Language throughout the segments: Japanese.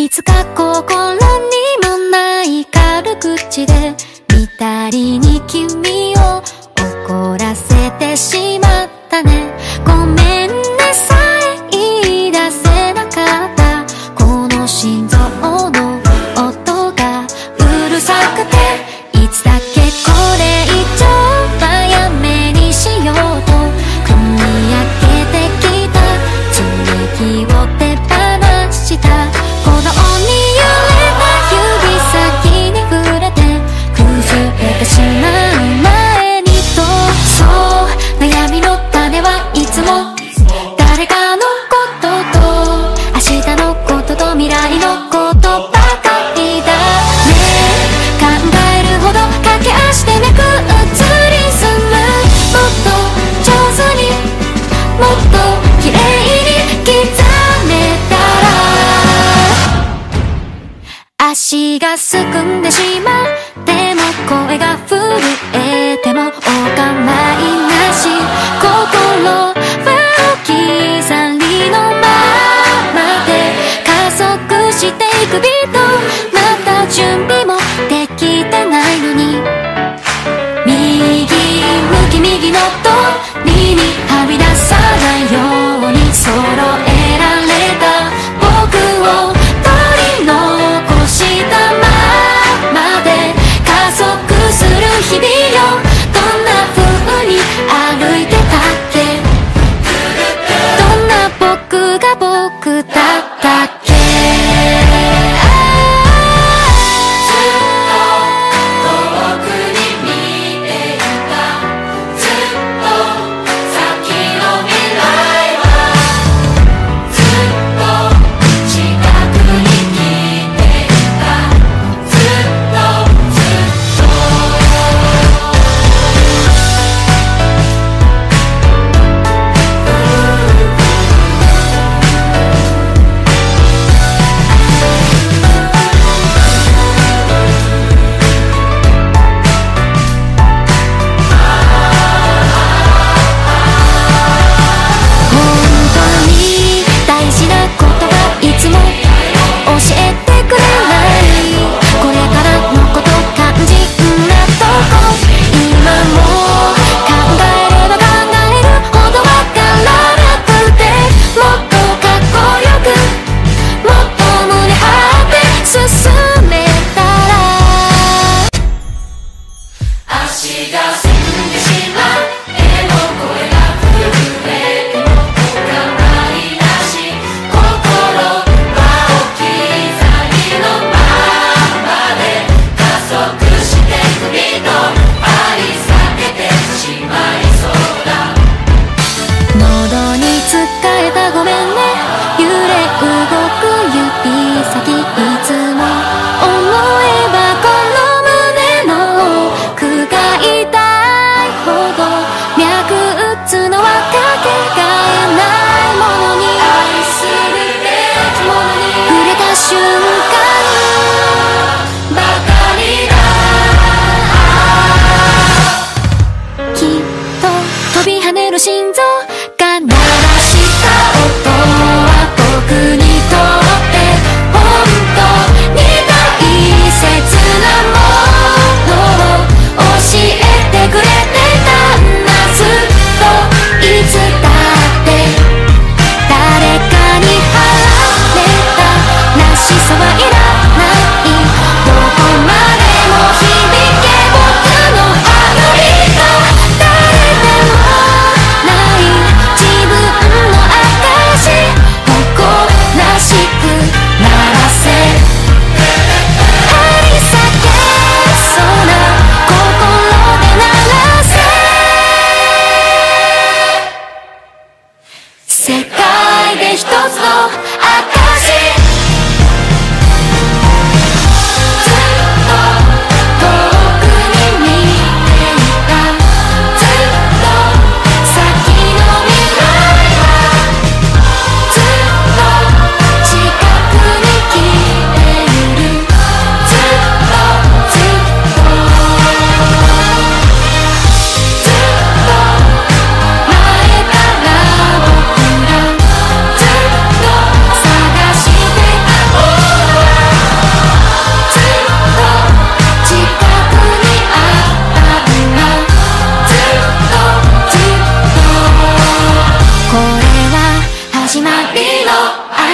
いつか心にもない軽口で見たりに君を怒らせてしまったね。ごめんねさえ言い出せなかったこの心臓の音がうるさくて、いつだけこれ以上はやめにしようと組み上げてきた積み木を手放した鼓動に揺れた指先に触れて崩れてしまう前にと、そう悩みの種はいつも誰かのことと明日のことと未来のことばかりだね。考えるほど駆け足でめく映りすむ、もっと上手にもっと綺麗に刻めたら、足がすくんでしまっても声が震えてもお構いなし、心は置き去りのままで加速していくビート、また準備もできてないのに右向き右の鳥にはみ出さないように揃えられた僕を取り残したままで加速する日々よ、どんな風に歩いてたっけ、どんな僕が僕だったっけ。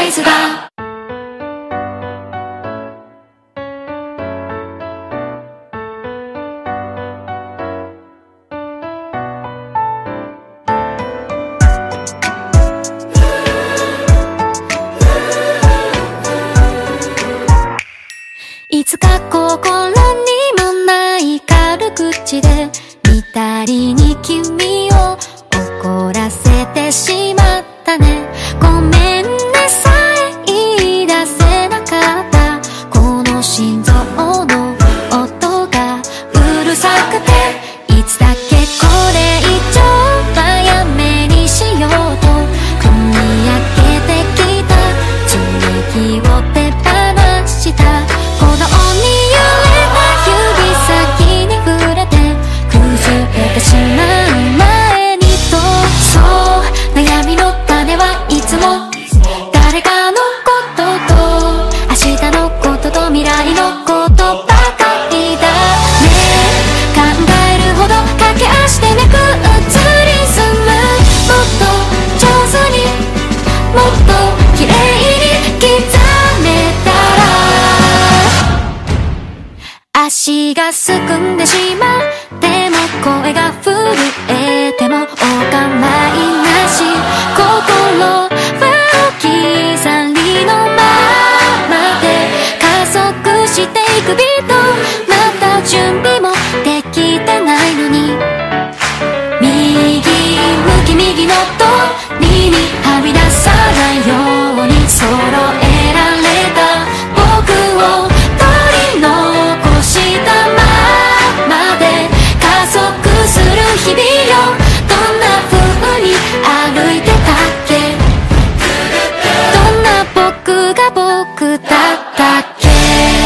イズだ。いつか心にもない軽口で見たりに君を怒らせてしまったね。ごめんねさえ言い出せなかったこの心臓の音がうるさくて、いつだけこれ以上はやめにしようと組み上げてきた樹液を手放した。鼓動に揺れた指先に触れて崩れてしまう前にと、そう悩みの種はいつも誰かのことと明日のことと未来のことばかりだね。考えるほど駆け足でめく映り住む、もっと上手にもっと綺麗に刻めたら、足がすくんでしまう。でも声が震えてもお構いなし、心は置き去りのままで加速していくビート、また準備もできてないのに、右向き右の鳥にはみ出さないように揃えられた僕を取り残したままで加速する日々よ。どんな風に歩いてたっけ、どんな僕が僕だったっけ。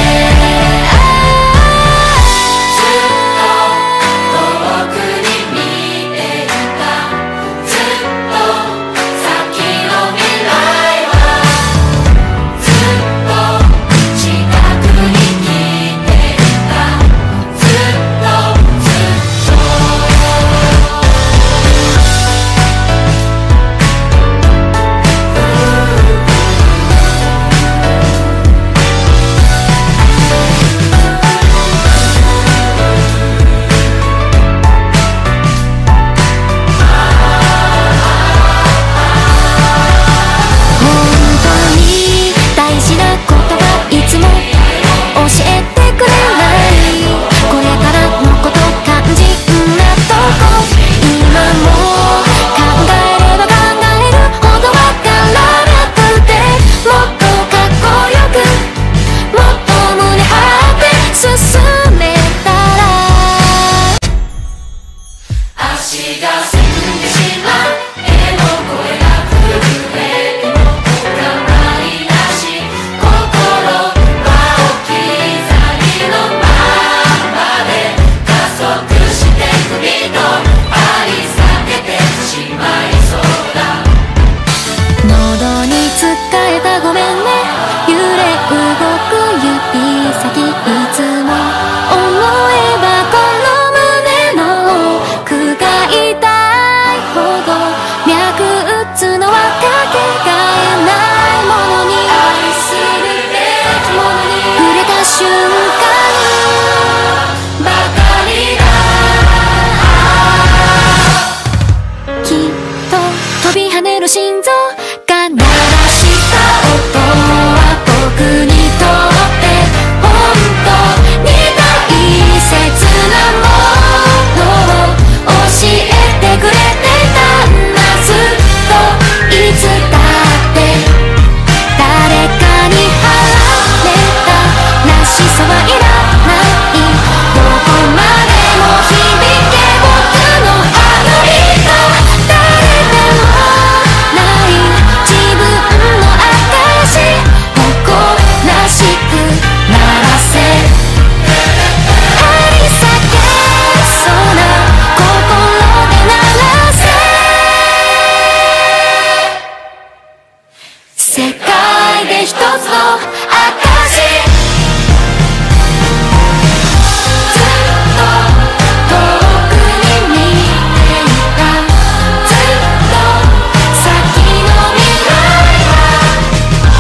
心臓が鳴らした音は僕にとって本当に大切なものを教えてくれてたんだ。ずっといつだって誰かに払われたらしさはいらない。どこまでも響け僕のあの人、誰でも自分の証誇らしく鳴らせ、張り裂けそうな心で鳴らせ、世界で一つの証。「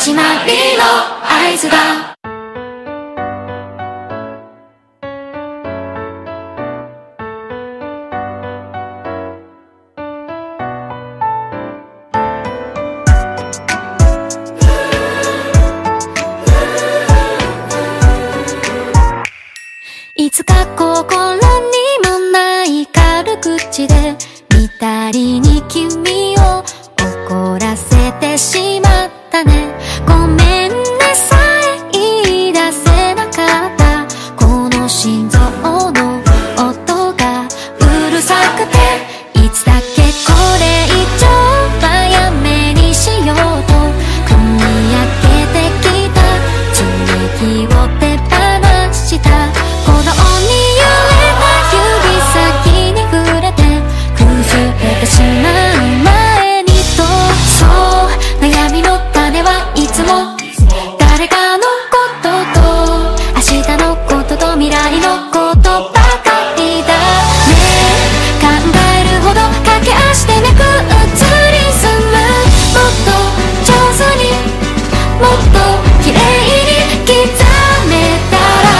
始まりの合図だ。いつか心にもない軽口で見たりに君を怒らせてしまったね。ごめんねさえ言い出せなかった。この心臓の音がうるさくて、いつだけこれ以上はやめにしようと組み上げてきた積み木を手放した。鼓動に揺れた指先に触れて崩れてしまう前にと、そう悩みの種はいつも誰かのことと明日のことと未来のことばかりだね。考えるほど駆け足でめく移り住む、もっと上手にもっと綺麗に刻めた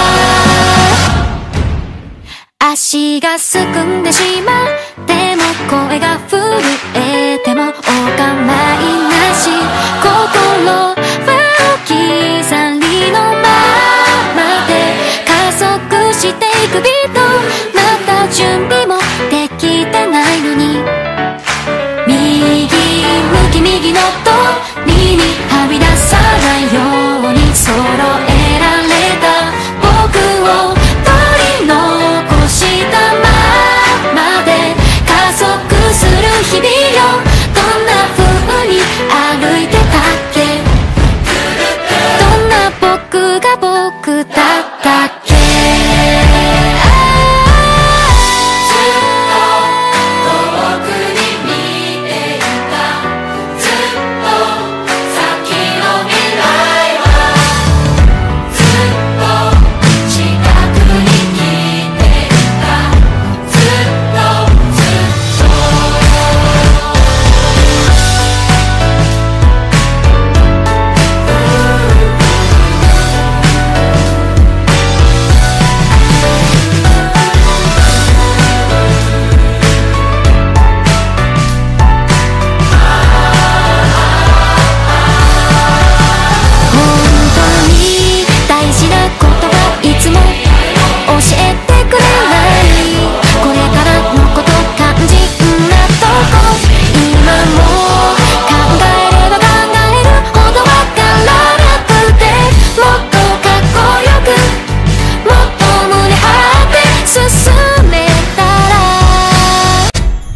ら、足がすくんでしまっても声が震えてもお構いなし、心は置き去りのままで加速していくビート、また準備もできてないのに、右向き右の鳥にはみ出さないように揃えられた僕を取り残したままで加速する日々よ。どんな風に歩いてたっけ、どんな僕が僕だったっけ。ずっと遠くに見ていた、ずっと先の未来はずっと近くに来ていた、ずっとずっと。本当に大事なことがいつも教えてくれない、これからのこと肝心なとこ、今も考えれば考えるほどわからなくて、もっとかっこよくもっと胸張って進めたら、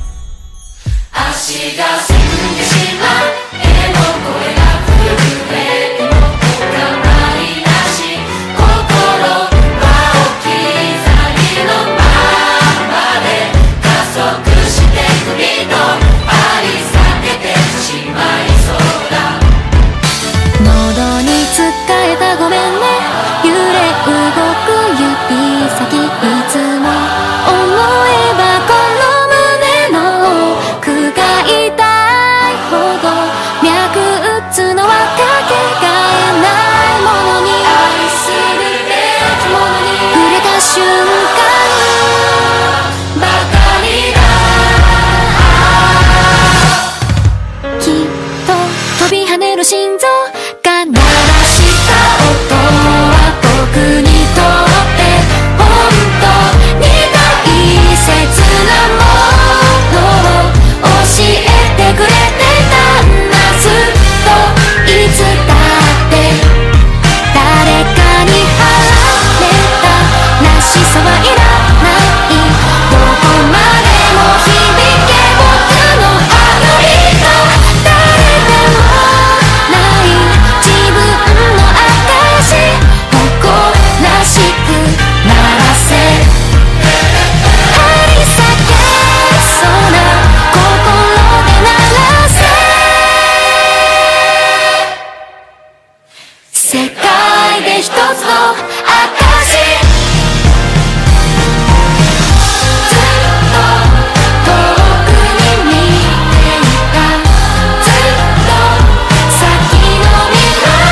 足がすくんでしまっても声が震えてもお構いなし、心は置き去りのままで加速してくビート、張り裂けてしまいそうだ。喉につかえたごめんね、揺れ動く指先、いつも思えばこの胸の奥が痛いほど脈打つのはかけがえないものに、愛するべきものに触れた瞬間ばかりだ。きっと飛び跳ねる心臓が鳴らした音は僕にとって本当に大切なものを教えてくれてたんだ。ずっといつだって誰かに払れたらしさはいらない、どこまでも響け僕のあの人、誰でもない自分の証、誇らしくならせ、張り裂けそうな心で鳴らせ、世界で一つの証、ずっと遠くに見ていた、ずっと先の未来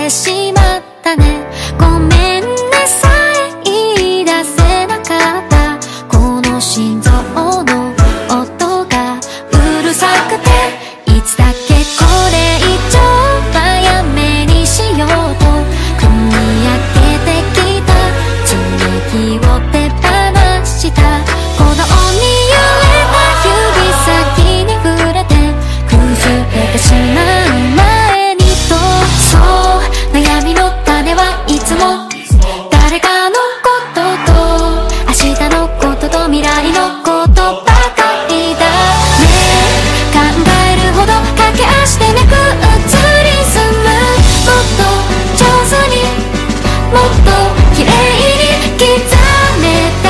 てしまったね。ごめんねさえ言い出せなかった。この心臓の音がうるさくて、いつだけこれ以上はやめにしようと組み上げてきた積み木を手放した。鼓動に揺れた指先に触れて崩れてしまう前にと。そう悩みの種はいつも誰かのことと明日のことと未来のことばかりだね。考えるほど駆け足でめく移り住む。もっと上手にもっと綺麗に刻めた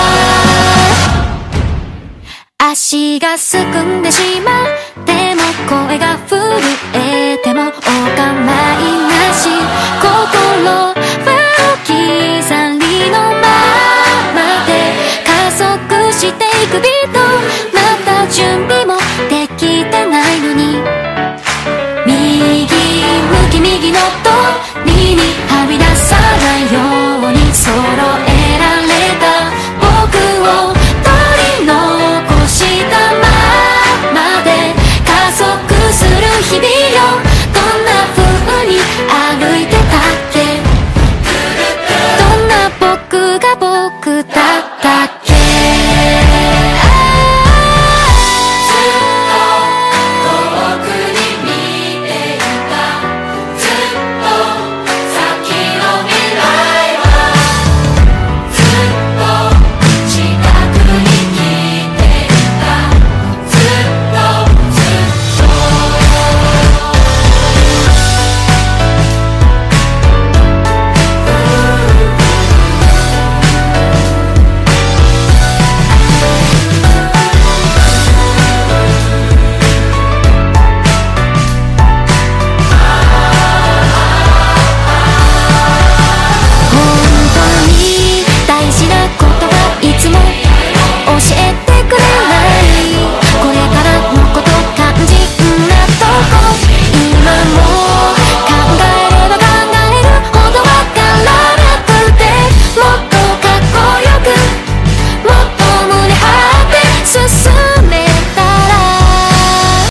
ら。足がすくんでしまっても声が震えてもお構いなし。心は置き去りのままで加速していくビート。まだ準備もできてないのに右向き右の鳥にはみ出さないように揃えられた僕を取り残したままで加速する日々よ。どんな風に歩いてたっけ。どんな僕が僕だったっけ。ずっと遠くに見ていた。ずっと先の未来はずっと近くに来ていた。ずっとずっと本当に大事なことはいつも教えてくれない。これからのこと肝心なとこ。今も考えれば考えるほどわからなくて、もっとかっこよくもっと胸張って進めたら。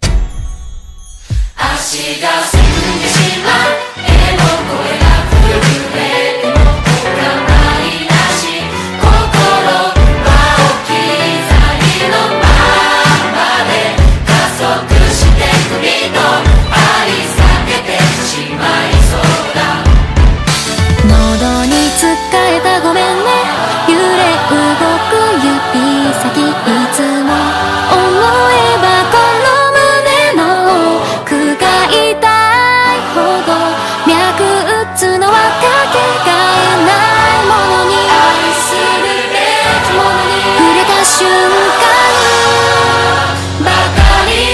足がすんでしまっても声が震えてもお構いなし。心は置き去りのままで加速してくビート張り裂けてしまいそうだ。喉につかえたごめんね揺れ動く指先。いつも思えばこの胸の奥が痛いほど脈打つのはかけがえないものに愛するべきものに触れた瞬間ばかり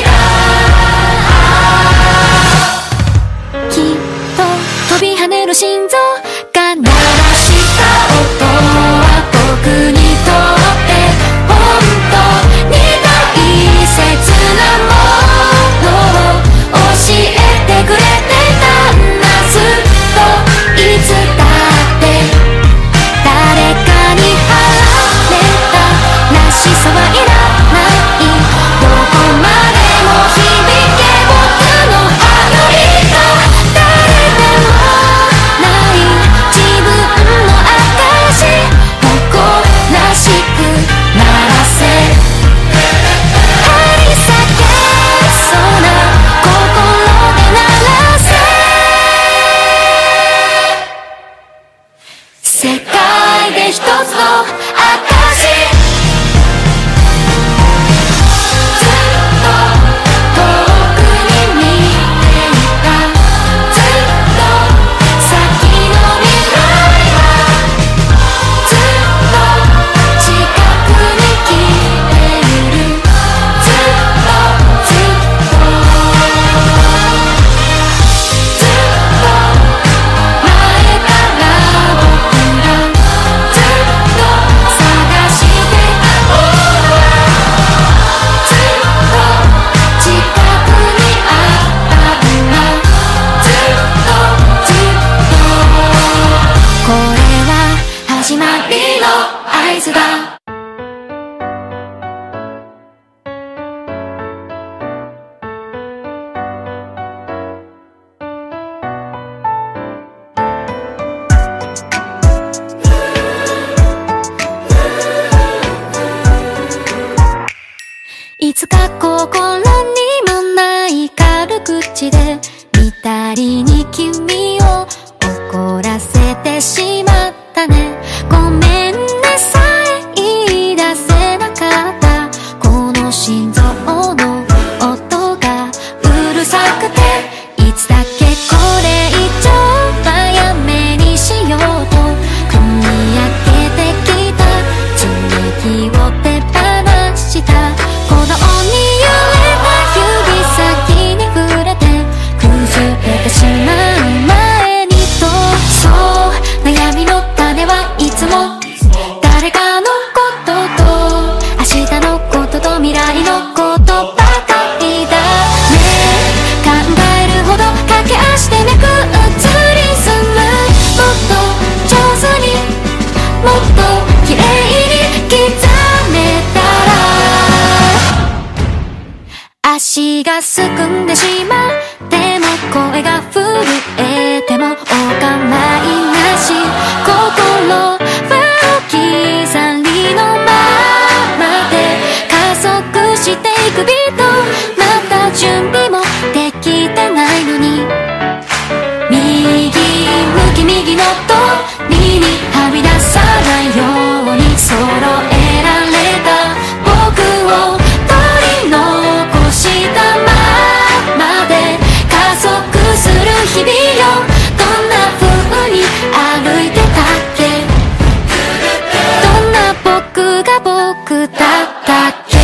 だ。きっと飛び跳ねる心臓が鳴らした音は僕にとって本当に大切なものを教えてくれてたんだ。ずっといつだって誰かに払れたらしさはいらない。どこまでも響け僕のハートビート。誰でもない自分の証誇らしく鳴らせ。張り裂けそうな心で鳴らせ。世界で一つの証。ずっと遠くに見ていた。ずっと先の未来はずっと近くに来ている。ずっとずっとずっと前から僕がずっと君を怒らせてしまったね。ごめんねさえ言い出せなかった。この心臓の音がうるさくて、いつだっけこれ以上はやめにしようと組み上げてきた積み木を手放した。鼓動に揺れた指先に触れて崩れてしまう前にと。そう悩みの種はいつも誰かのことと明日のことと未来のことばかりだね。考えるほど駆け足で脈移りする。もっと上手にもっと綺麗に刻めたら。足がすくんでしまっても声が震えてもお構いなし。心は置き去りのままで加速していくビート。また準備もできてないのに右向き右の鳥にはみ出さないように揃えられた僕を取り残したままで加速する日々よ。どんな風に歩いてたっけ。どんな僕が僕だったっけ。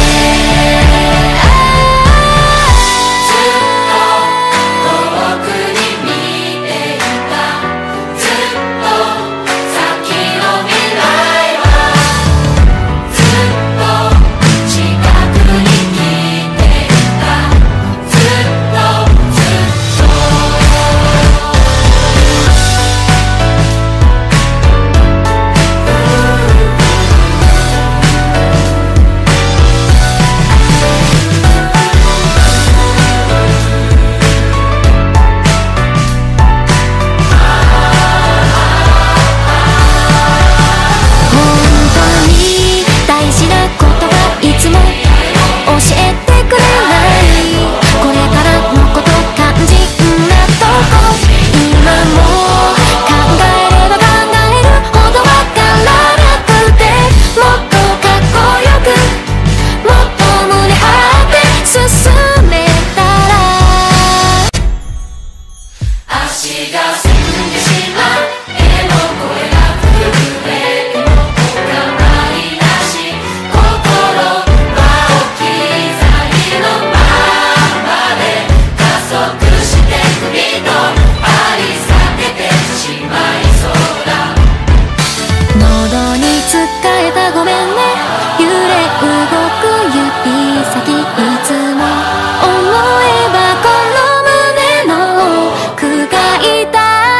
思えばこの胸の奥が痛い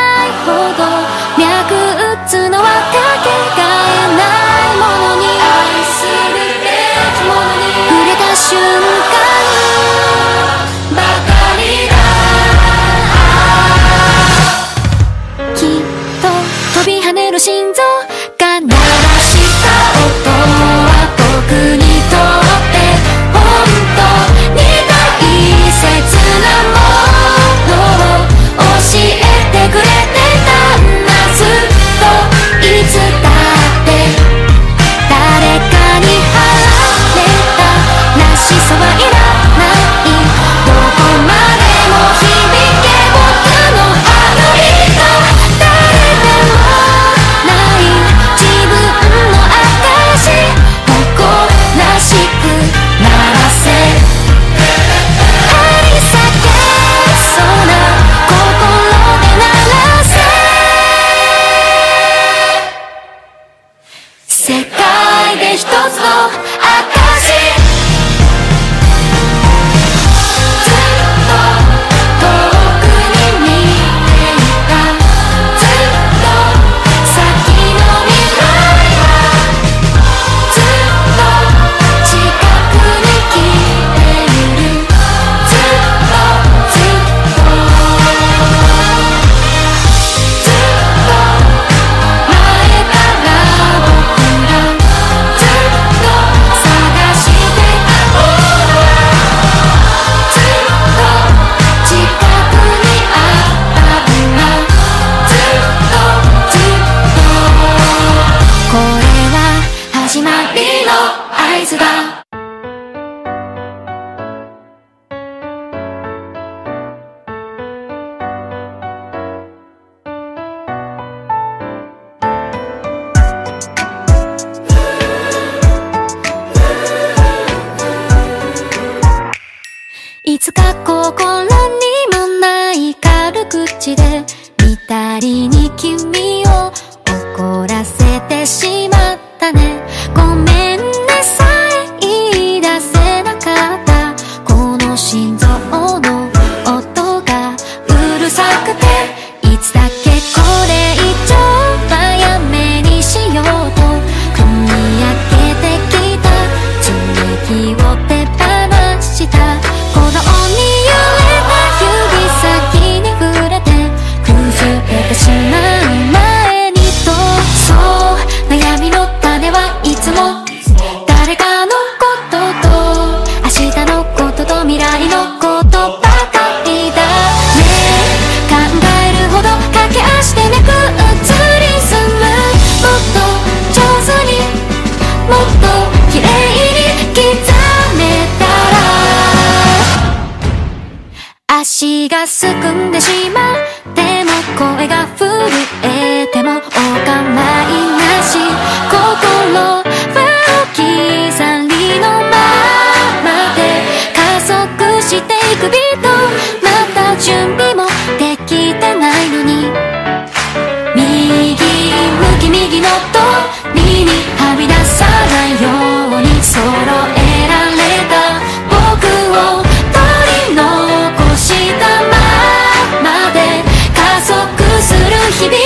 見たりに君を怒らせてしまったね。ごめんねさえ言い出せなかった。この心臓の音がうるさくて、いつだけこれ以上はやめにしようと組み上げてきた積み木を手放した。鼓動に揺れた指先に触れて崩れてしまう前にと、そう悩みの種はいつも誰かのことと明日のことと未来のことばかりだね。考えるほど駆け足でめく移り住む、もっと上手にもっと綺麗に刻めたら、足がすくんでしまう。でも声が震えてもお構いなし、心は置き去りのままで加速していくビート。まだ準備もできてないのに、右向き右の鳥にはみ出さないように揃えられた僕を取り残したままで加速する日々。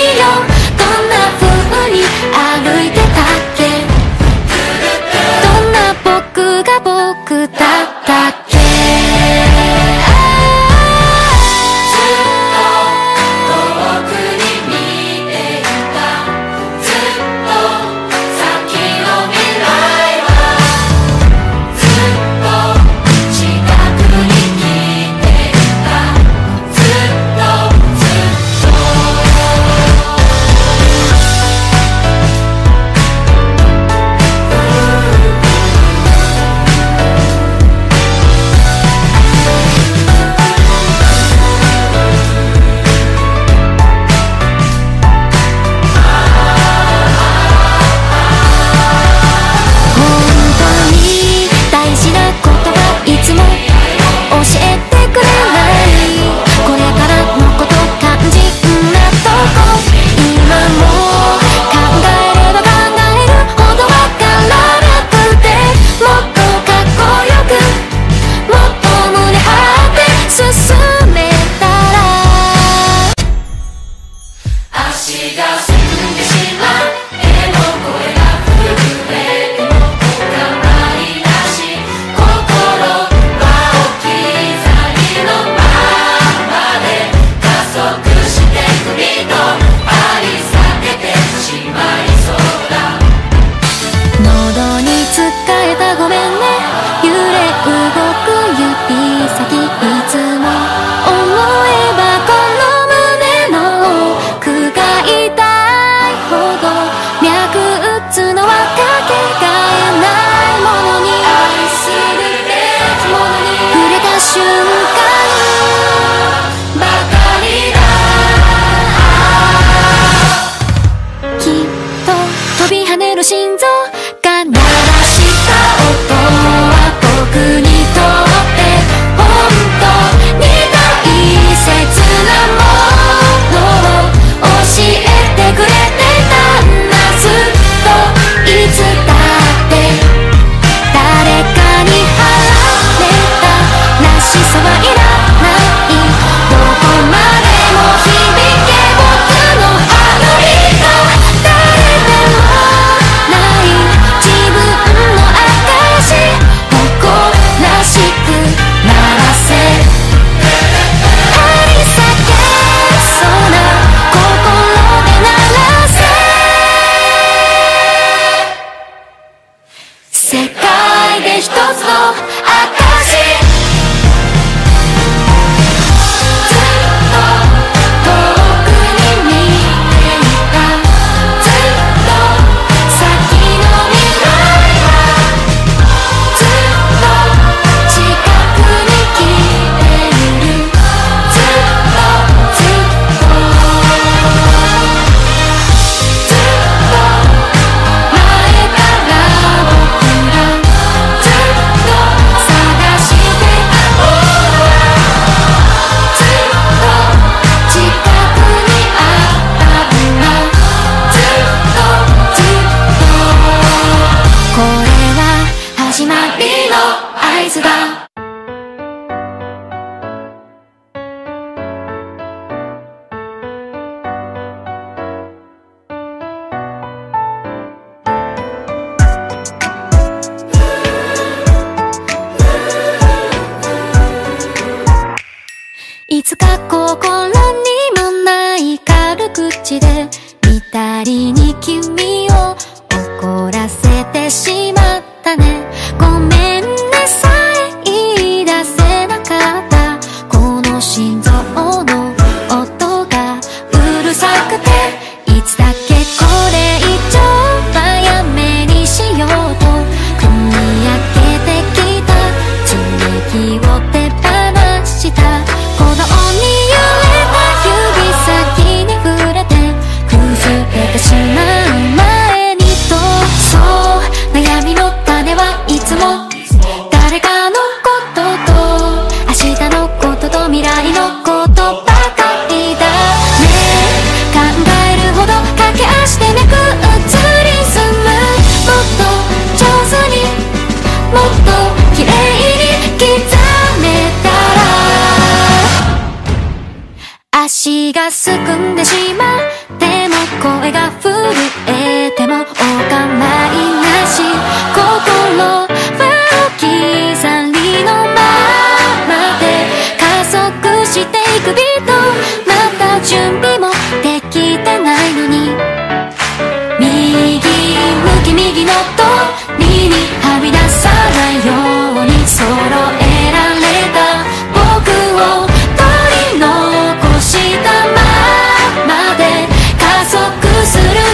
んでしまっても声が震えてもお構いなし心は置き去りのままで加速していくビートまだ準備もできてないのに右向き右の通りにはみ出さないように揃えられた僕を取り残したままで加速する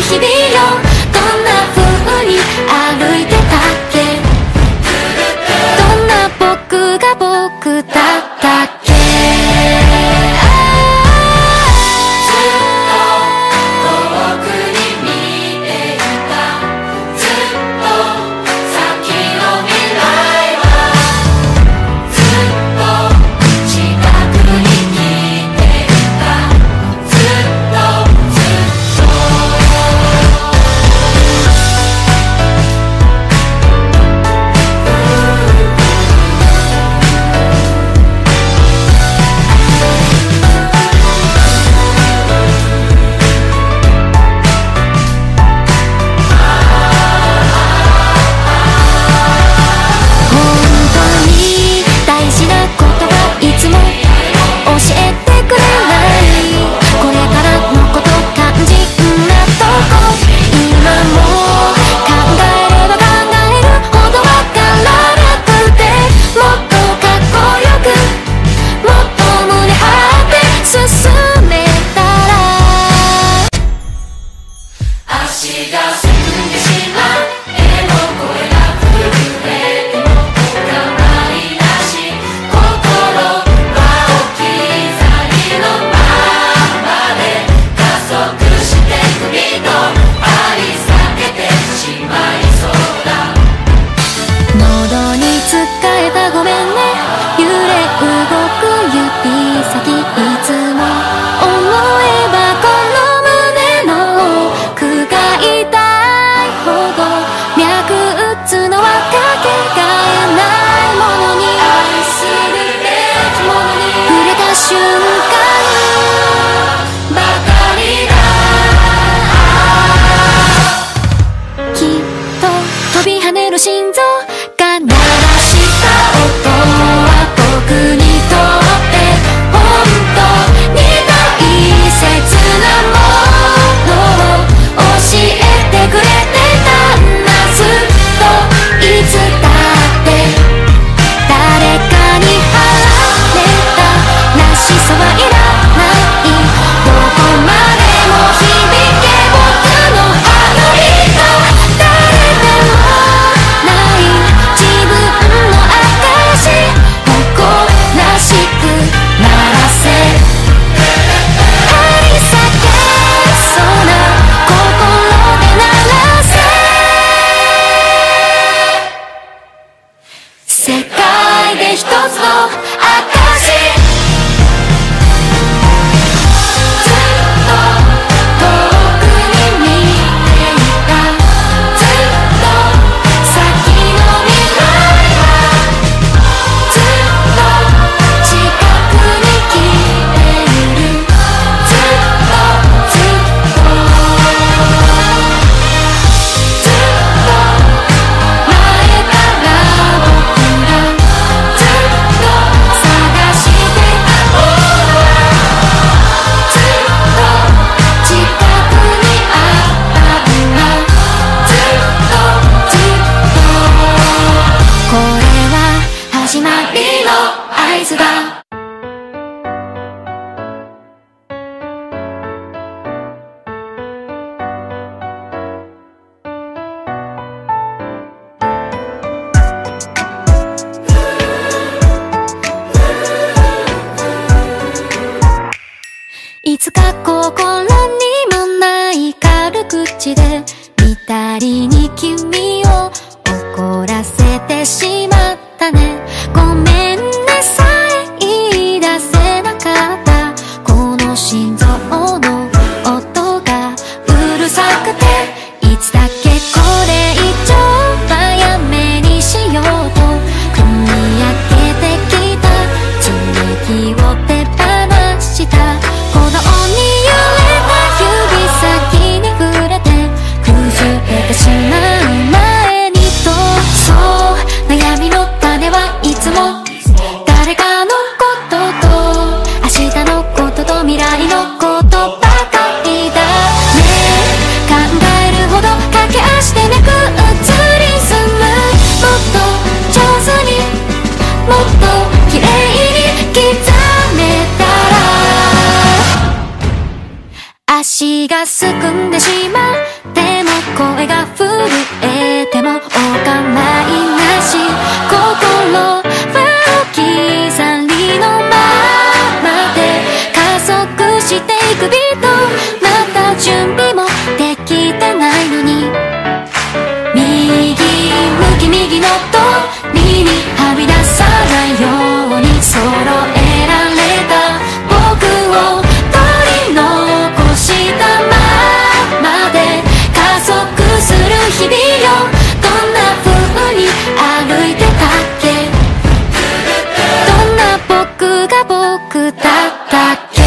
足がすくんでしまっても声が震えてもお構いなし、心は置き去りのままで加速していくビート、また準備もできてないのに、右向き右の通りにはみ出さないように揃えられた僕を取り残したままで加速する日々よ、どんな風に歩いてたっけ、どんな僕が僕だったっけ。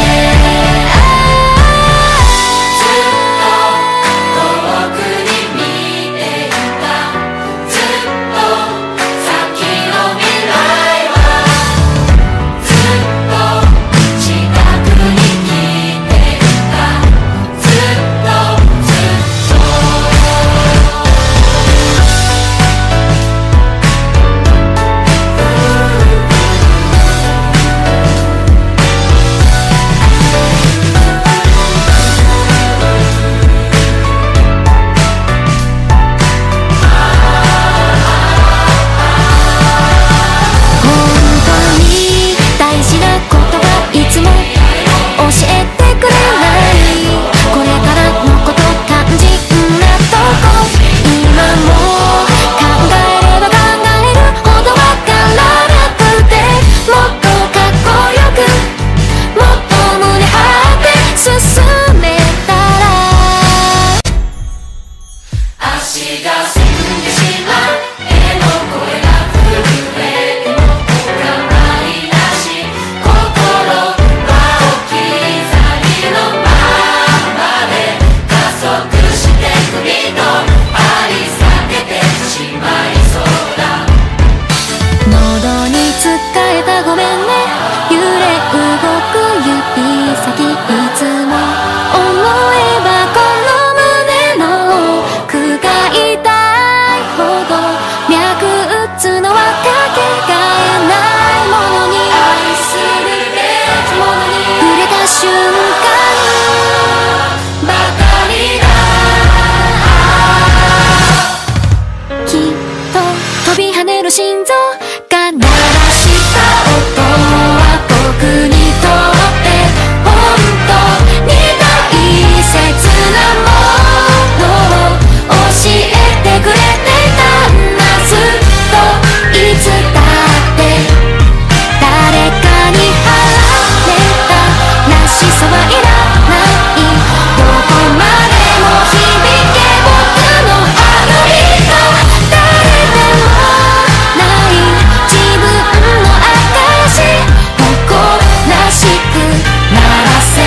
心臓が鳴らした音は僕にとって本当に大切なものを教えてくれてたんだ、ずっといつだって誰かに払われたらしさはいらない、どこまでも響け僕のハートビート、誰でも自分の証誇らしく鳴らせ、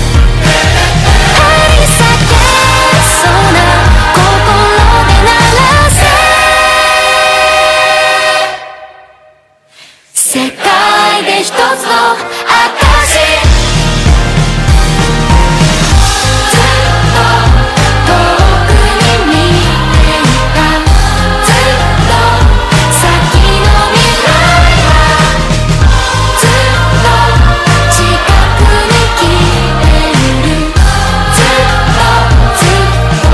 張り裂けそうな心で鳴らせ、世界で一つの証、ずっと遠くに見ていた、ずっと先の未来はずっと近くに来ている、ずっとずっと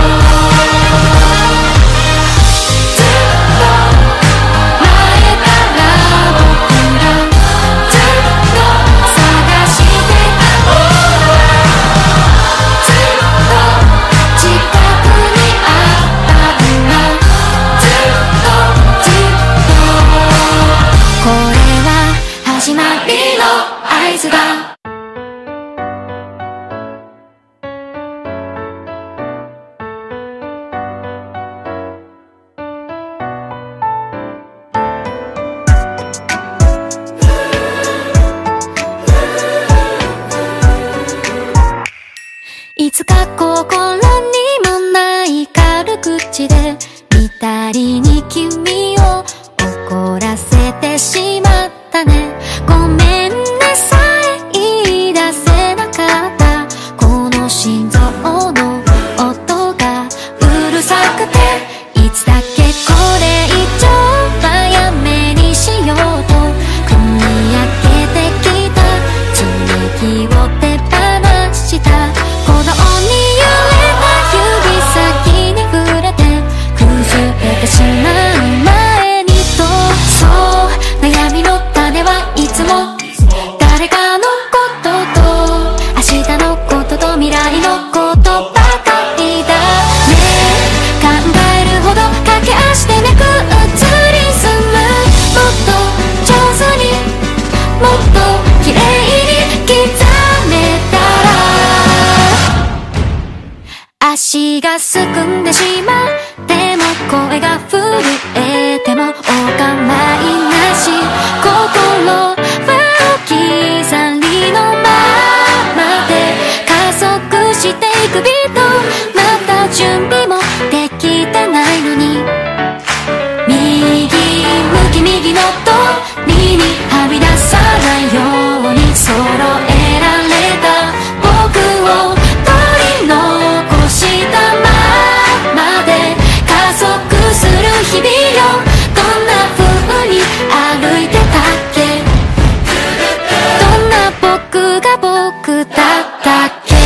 ずっと前から僕がずっと探してたものはずっと近くにあったんだ、ずっとずっとこれは始まりの合図だ。いつか心にもない軽口で見たりに君を怒らせてしまったね、ごめんねさえ言い出せなかった、この心臓の音がうるさくて、いつだっけこれ以上はやめにしようと組み上げてきた積み木を手放した、この足がすくんでしまっても声が震えてもお構いなし、心は置き去りのままで加速していくビート、また準備もできてないのに、右向き右の通りにはみ出さないように揃えられた僕を取り残したままで加速する日々よ、どんな風に歩いてたっけ、どんな僕が僕だったっけ。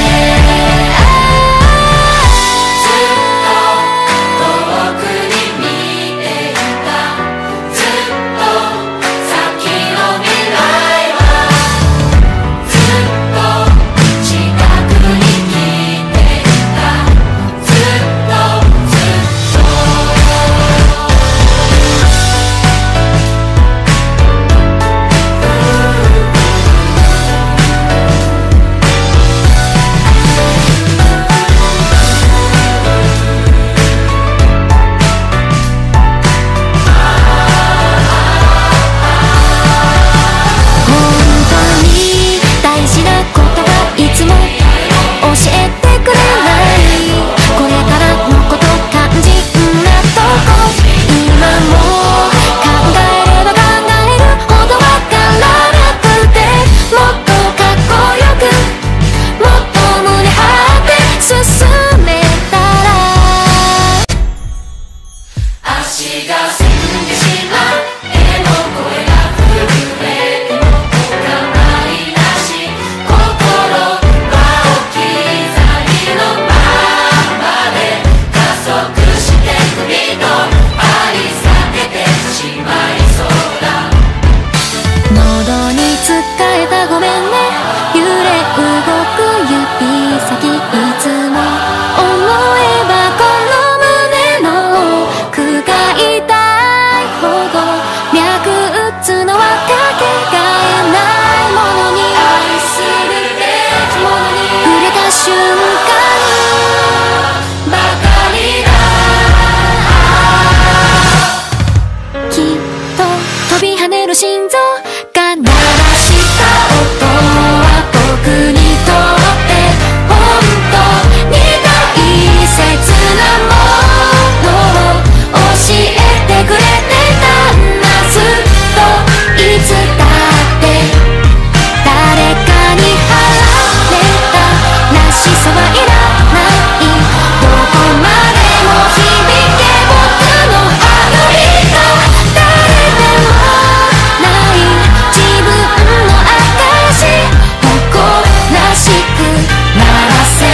心臓が鳴らした音は僕にとって本当に大切なものを教えてくれてたんだ、ずっといつだって誰かに払われたらしさはいらない、どこまでも響け僕のハートビート、誰でも自分の証誇らしく鳴らせ、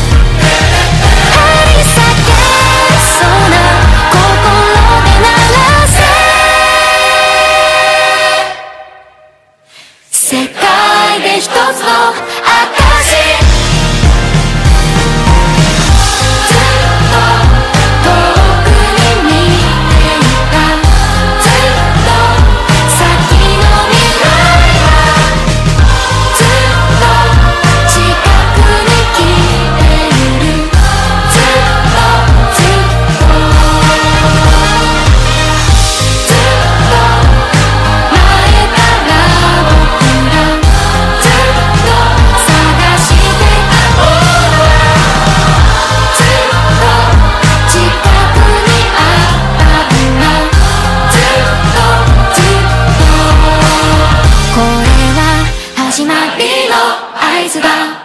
張り裂けそうな心で鳴らせ、世界で一つの証、ずっと遠くに見ていた、ずっと先の未来はずっと近くに来ている、ずっとずっとずっと前から僕がずっと探してたものはずっと近くにあったんだ、ずっとずっとこれは始まりの合図だ。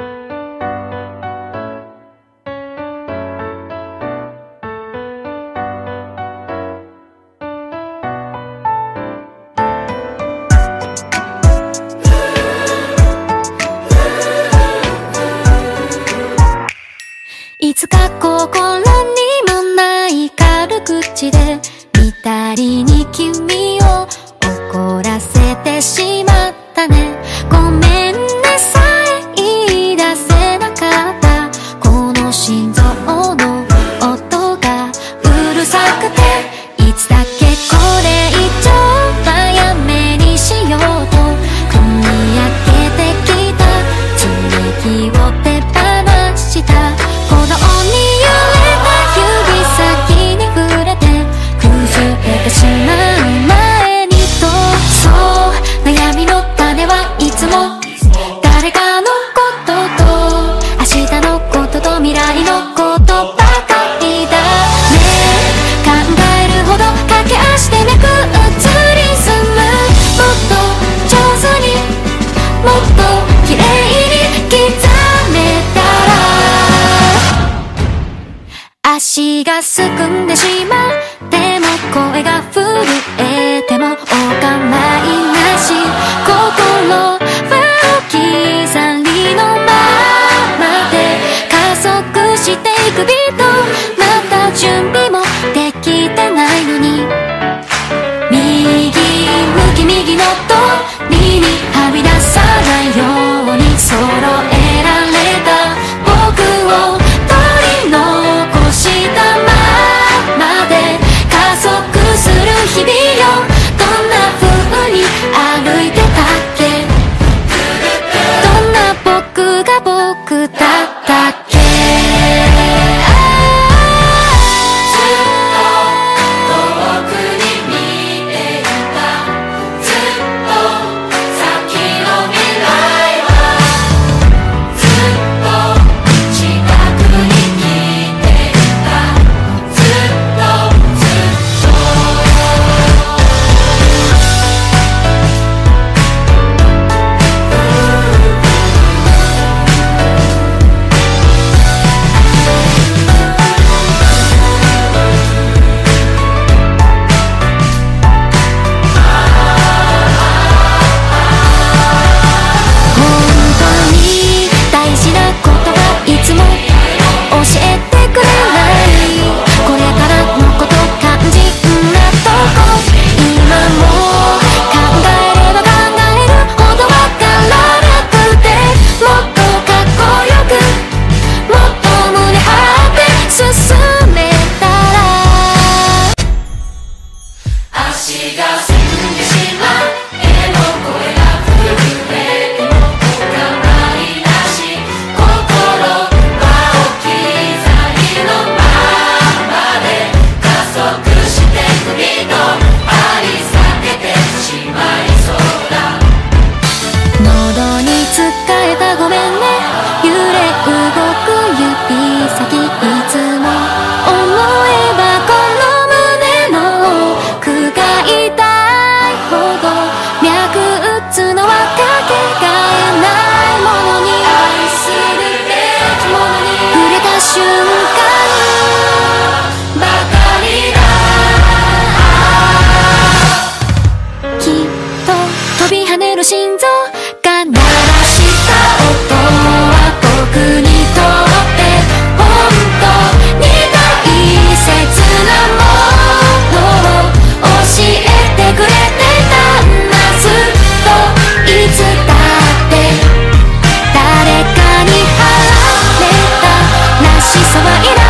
いつか心にもない軽口で見たりに君を怒らせてしまったね、ごめんねさえ言い出せなかった、この心臓の音がうるさくて、いつだっけこれ以上はやめにしようと組み上げてきた積み木を手放した、子供がすくんでしまう。でも声が震えてもお構いなし。心は置き去りのままで加速していくビート。まだ準備もできてないのに、右向き右の通りにはみ出さないように揃えられた僕を取り残したままで加速する日々よ。どんな風に歩いてたっけ、どんな僕が僕だったっけ。心臓が鳴らした音は僕にとって本当に大切なものを教えてくれてたんだ。ずっといつだって誰かに貼られたらしさはいら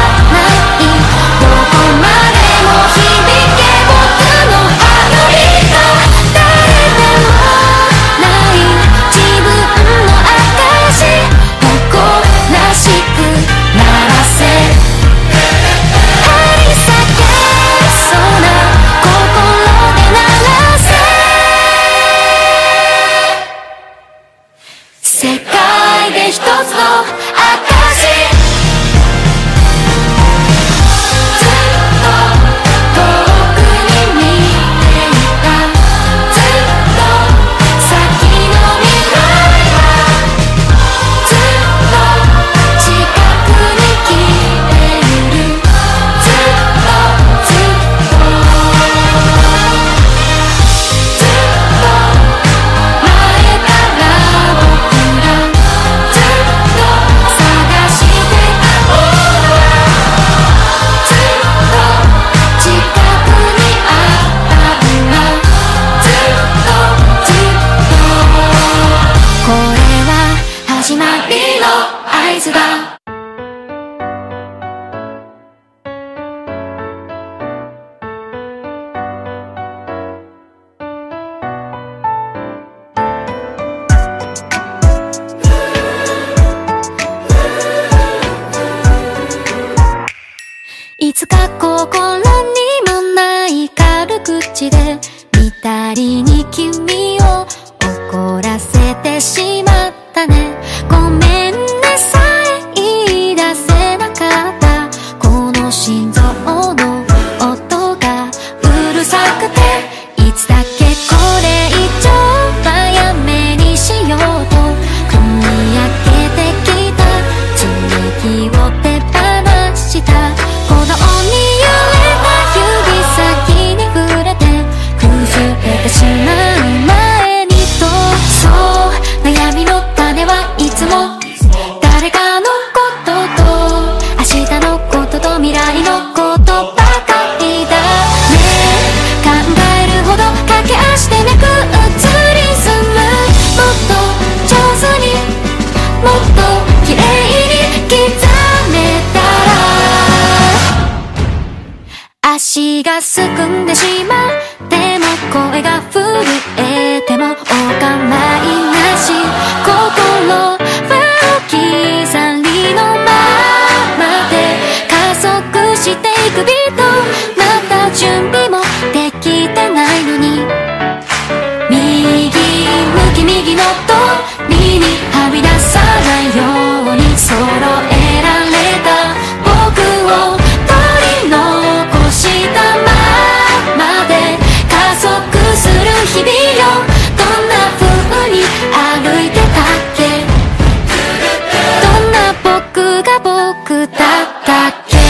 足がすくんでしまっても声が震えてもお構いなし、心は置き去りのままで加速していくビート、また準備もできてないのに、右向き右の通りにはみ出さないように揃えられた僕を取り残したままで加速する日々よ、どんな風に歩いてたっけ、どんな僕が僕だったっけ。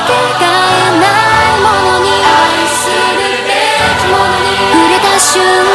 瞬